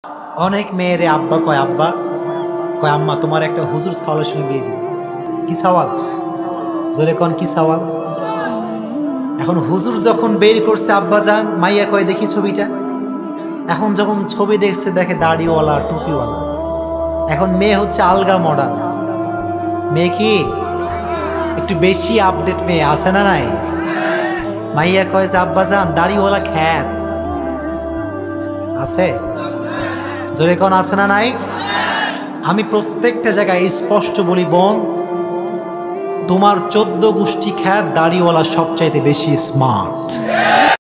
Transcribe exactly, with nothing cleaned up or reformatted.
অনেক মেয়েরে আব্বা কয়, আব্বা কয় আম্মা তোমার একটা হুজুর সাওয়ালের সঙ্গে বিয়ে দিবে। কি সাওয়াল? জোরে কন কি সাওয়াল? এখন হুজুর যখন বের করছে আব্বা যান, মাইয়া কয় দেখি ছবিটা। এখন যখন ছবি দেখছে দেখে দাড়িওয়ালা টুপিওয়ালা। এখন মেয়ে হচ্ছে আলগা মডার্ন মেয়ে, কি একটু বেশি আপডেট মেয়ে আছে না নাই? মাইয়া কয় যে আব্বা যান দাড়িওয়ালা খ্যাত আছে, জোরে কোন আছে না নাই? আমি প্রত্যেকটা জায়গায় স্পষ্ট বলি, বোন তোমার চোদ্দ গোষ্ঠী খ্যাত দাড়িওয়ালা সবচাইতে বেশি স্মার্ট।